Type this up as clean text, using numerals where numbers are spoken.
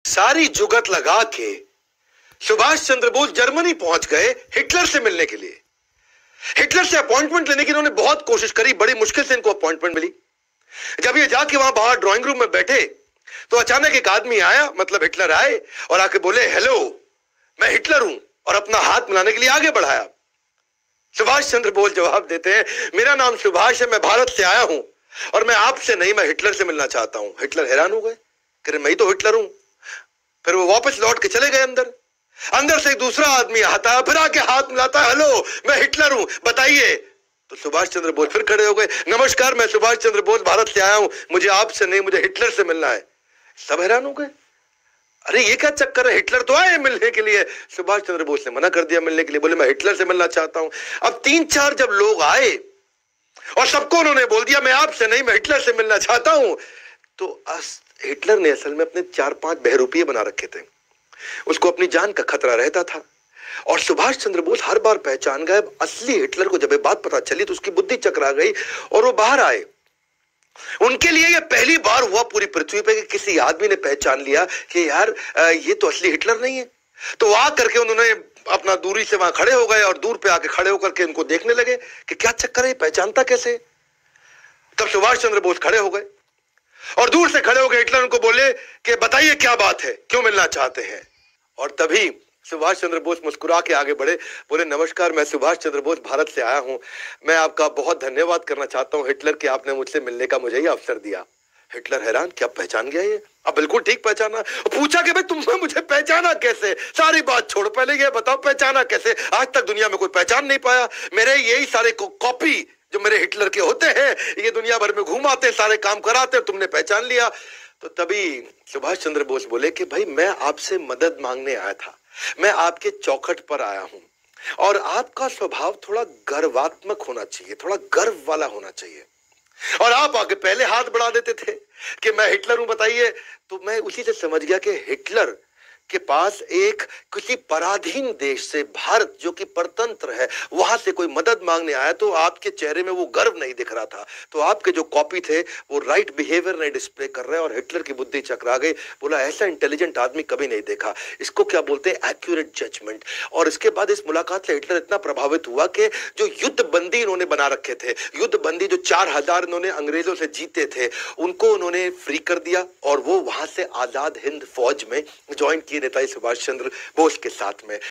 सारी जुगत लगा के सुभाष चंद्र बोस जर्मनी पहुंच गए हिटलर से मिलने के लिए। हिटलर से अपॉइंटमेंट लेने की इन्होंने बहुत कोशिश करी, बड़ी मुश्किल से इनको अपॉइंटमेंट मिली। जब ये जाके वहां बाहर ड्राइंग रूम में बैठे तो अचानक एक आदमी आया, मतलब हिटलर आए और आके बोले, हेलो मैं हिटलर हूं, और अपना हाथ मिलाने के लिए आगे बढ़ाया। सुभाष चंद्र बोस जवाब देते हैं, मेरा नाम सुभाष है, मैं भारत से आया हूं और मैं आपसे नहीं, मैं हिटलर से मिलना चाहता हूं। हिटलर हैरान हो गए, कह रहे मैं ही तो हिटलर हूं। फिर वो वापस लौट के चले गए अंदर। अंदर से एक दूसरा आदमी आता है, फिर आके हाथ मिलाता है, हेलो मैं हिटलर हूं, बताइए। तो सुभाष चंद्र बोस फिर खड़े हो गए, नमस्कार मैं सुभाष चंद्र बोस भारत से आया हूं, मुझे आपसे नहीं, मुझे हिटलर से मिलना है। सब हैरान हो गए, अरे ये क्या चक्कर है, हिटलर तो आए मिलने के लिए। सुभाष चंद्र बोस ने मना कर दिया मिलने के लिए, बोले मैं हिटलर से मिलना चाहता हूं। अब 3-4 जब लोग आए और सबको उन्होंने बोल दिया मैं आपसे नहीं, मैं हिटलर से मिलना चाहता हूं, तो हिटलर ने असल में अपने 4-5 बहरूपिये बना रखे थे, उसको अपनी जान का खतरा रहता था। और सुभाष चंद्र बोस हर बार पहचान गए। असली हिटलर को जब ये बात पता चली तो उसकी बुद्धि चकरा गई और वो बाहर आए। उनके लिए ये पहली बार हुआ पूरी पृथ्वी पे कि किसी आदमी ने पहचान लिया कि यार ये तो असली हिटलर नहीं है। तो वहां करके उन्होंने अपना दूरी से वहां खड़े हो गए और दूर पे आके खड़े होकर के उनको देखने लगे कि क्या चक्कर है, पहचानता कैसे। तब सुभाष चंद्र बोस खड़े हो गए और दूर से खड़े हो गए हिटलर उनको बोले कि बताइए क्या बात है, क्यों मिलना चाहते हैं। और तभी सुभाष चंद्र बोस मुस्कुरा के आगे बढ़े, बोले नमस्कार मैं सुभाष चंद्र बोस भारत से आया हूं, मैं आपका बहुत धन्यवाद करना चाहता हूं हिटलर कि आपने मुझसे मिलने का मुझे ही अवसर दिया। हिटलर हैरान, क्या पहचान गया ये? अब बिल्कुल ठीक पहचाना। पूछा कि भाई तुमने मुझे पहचाना कैसे? सारी बात छोड़, पहले ये बताओ पहचाना कैसे? आज तक दुनिया में कोई पहचान नहीं पाया। मेरे यही सारे कॉपी जो मेरे हिटलर के होते हैं, ये दुनिया भर में घुमाते, सारे काम कराते, तुमने पहचान लिया। तो तभी सुभाष चंद्र बोस बोले कि भाई मैं आपसे मदद मांगने आया था, मैं आपके चौखट पर आया हूं और आपका स्वभाव थोड़ा गर्वात्मक होना चाहिए, थोड़ा गर्व वाला होना चाहिए। और आप आगे पहले हाथ बढ़ा देते थे कि मैं हिटलर हूं, बताइए। तो मैं उसी से समझ गया कि हिटलर के पास एक किसी पराधीन देश से, भारत जो कि परतंत्र है, वहां से कोई मदद मांगने आया। तो आपके चेहरे में वो गर्व नहीं दिख रहा था, तो आपके जो कॉपी थे वो राइट बिहेवियर नहीं डिस्प्ले कर रहे। और हिटलर की बुद्धि चकरा गई, बोला ऐसा इंटेलिजेंट आदमी कभी नहीं देखा, इसको क्या बोलते हैं एक्यूरेट जजमेंट। और इसके बाद इस मुलाकात से हिटलर इतना प्रभावित हुआ कि जो युद्ध बंदी इन्होंने बना रखे थे, युद्ध बंदी जो 4000 इन्होंने अंग्रेजों से जीते थे, उनको उन्होंने फ्री कर दिया और वो वहां से आजाद हिंद फौज में ज्वाइन किए नेताजी सुभाष चंद्र बोस के साथ में।